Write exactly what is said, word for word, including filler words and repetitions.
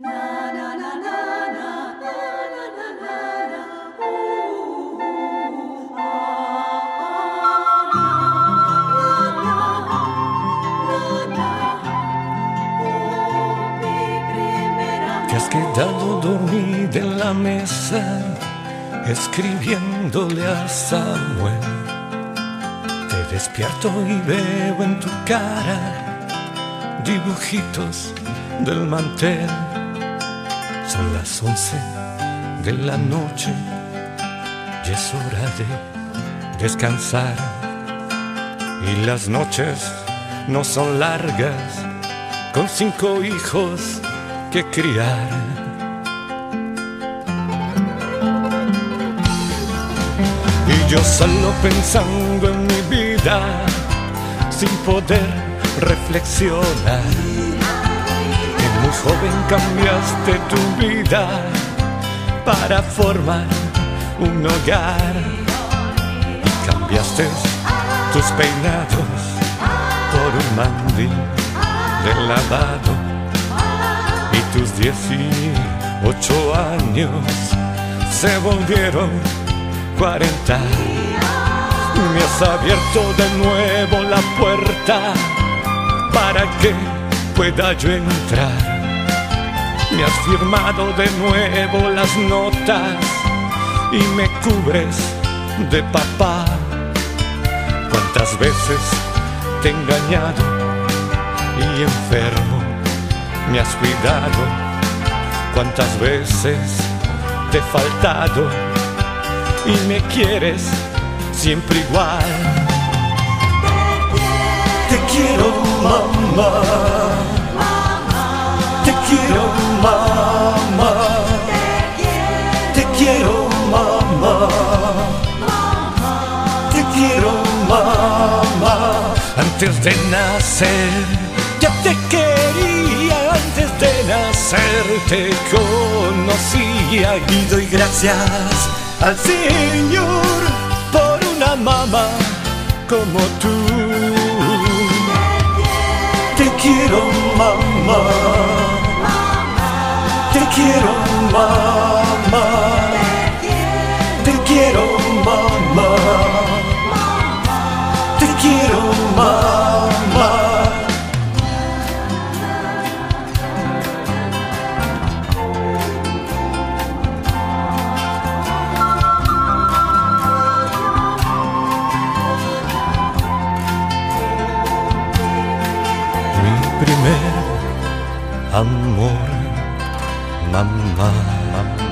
Te has quedado dormida en la mesa, escribiéndole a Samuel. Te despierto y veo en tu cara dibujitos del mantel. Son las once de la noche y es hora de descansar. Y las noches no son largas, con cinco hijos que criar. Y yo solo pensando en mi vida, sin poder reflexionar. Que muy joven cambiaste tu vida para formar un hogar. Y cambiaste tus peinados por un mandil de lavado. Y tus dieciocho años se volvieron cuarenta. Me has abierto de nuevo la puerta para que pueda yo entrar. Me has firmado de nuevo las notas y me cubres de papá. Cuántas veces te he engañado y enfermo me has cuidado, cuántas veces te he faltado y me quieres siempre igual. Te quiero, mamá, te quiero, mamá, te quiero, mamá, te quiero, mamá. Antes de nacer ya te quería, antes de nacer te conocía. Y doy gracias al Señor por una mamá como tú. Te quiero, mamá, te quiero, mamá, te quiero, mamá, te quiero, mamá. Primer amor, mamá.